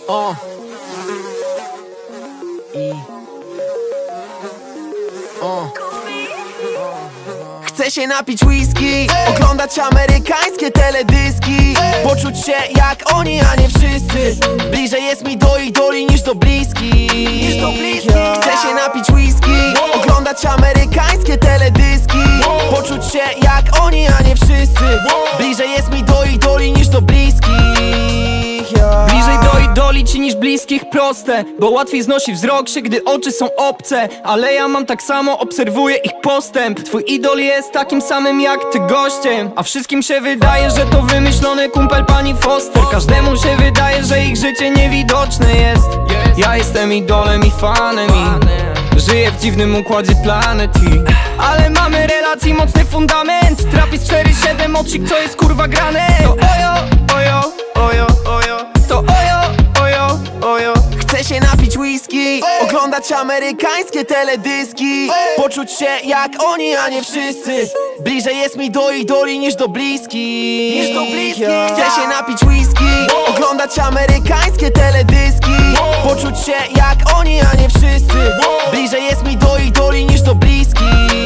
Chcę się napić whisky, oglądać amerykańskie teledyski, poczuć się jak oni, a nie wszyscy. Bliżej jest mi do idoli niż do bliskich. Chcę się napić whisky, oglądać amerykańskie teledyski, poczuć się jak oni, a nie wszyscy. Bliżej jest mi do idoli niż do bliskich. Bliżej do idoli ci niż bliskich, proste, bo łatwiej znosi wzrok się, gdy oczy są obce. Ale ja mam tak samo, obserwuję ich postęp. Twój idol jest takim samym jak ty gościem, a wszystkim się wydaje, że to wymyślony kumpel pani Foster. Każdemu się wydaje, że ich życie niewidoczne jest. Ja jestem idolem i fanem i żyję w dziwnym układzie planety. Ale mamy relacji, mocny fundament. Trapis 4-7, odsik, co jest kurwa grane. To ojo, ojo, ojo, ojo. To ojo, ojo, ojo. Chcę się napić whisky, oglądać amerykańskie teledyski, poczuć się jak oni, a nie wszyscy. Bliżej jest mi do idoli niż do bliskich. Chcę się napić whisky, oglądać amerykańskie teledyski, poczuć się jak oni, a nie wszyscy. Bliżej jest mi do idoli niż do bliskich.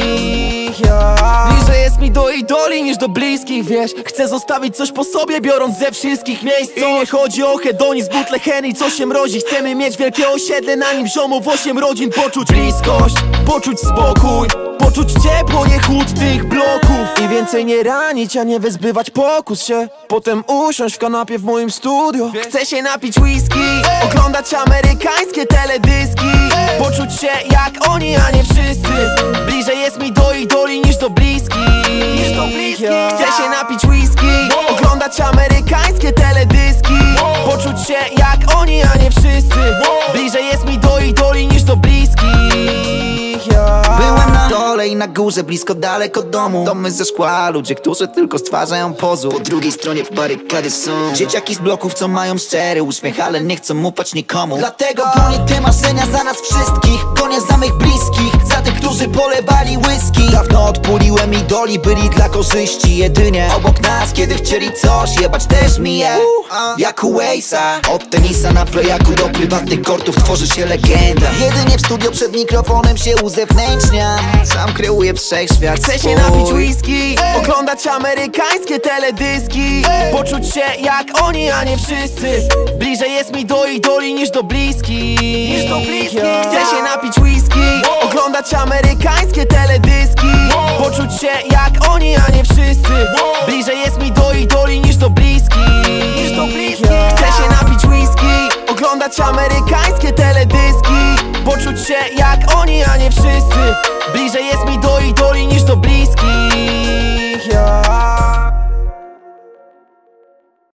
Bliżej jest mi do idoli niż do bliskich, wiesz. Chcę zostawić coś po sobie, biorąc ze wszystkich miejsc. I nie chodzi o hedonizm, butle Henry, co się mrozi. Chcemy mieć wielkie osiedle, na nim ziomów 8 rodzin. Poczuć bliskość, poczuć spokój, poczuć ciepło, nie chłód tych bloków. I więcej nie ranić, a nie wyzbywać pokus się. Potem usiąść w kanapie w moim studio. Chcę się napić whisky, oglądać amerykańskie teledyski, poczuć się jak oni, a nie wszyscy. Bliżej jest mi do idoli niż do bliskich. Chcę się napić whisky, oglądać amerykańskie teledyski, poczuć się jak oni, a nie wszyscy. Bliżej jest mi do idoli niż do bliskich. Byłem na dole i na górze, blisko, daleko od domu. Domy ze szkła, ludzie, którzy tylko stwarzają pozór. Po drugiej stronie barykady są dzieciaki z bloków, co mają szczery uśmiech, ale nie chcą ufać nikomu. Dlatego gonię te marzenia za nas wszystkich, gonię za mych bliskich, za tych, którzy polewali whisky. Dawno odpuliłem idoli, byli dla korzyści jedynie obok nas, kiedy chcieli coś jebać też mi je. Jak u Waze'a, od tenisa na playaku do prywatnych kortów tworzy się legenda. Jedynie w studio przed mikrofonem się uzewnętrzniam, sam kreuję wszechświat swój. Chcę się napić whisky, oglądać amerykańskie teledyski, poczuć się jak oni, a nie wszyscy. Bliżej jest mi do idoli niż do bliskich. Chcę się napić whisky, oglądać amerykańskie teledyski, poczuć się jak oni, a nie wszyscy. Bliżej jest mi do idoli niż do bliskich. Chcę się napić whisky, oglądać amerykańskie teledyski, poczuć się jak oni, a nie wszyscy. Bliżej jest mi do idoli niż do bliskich.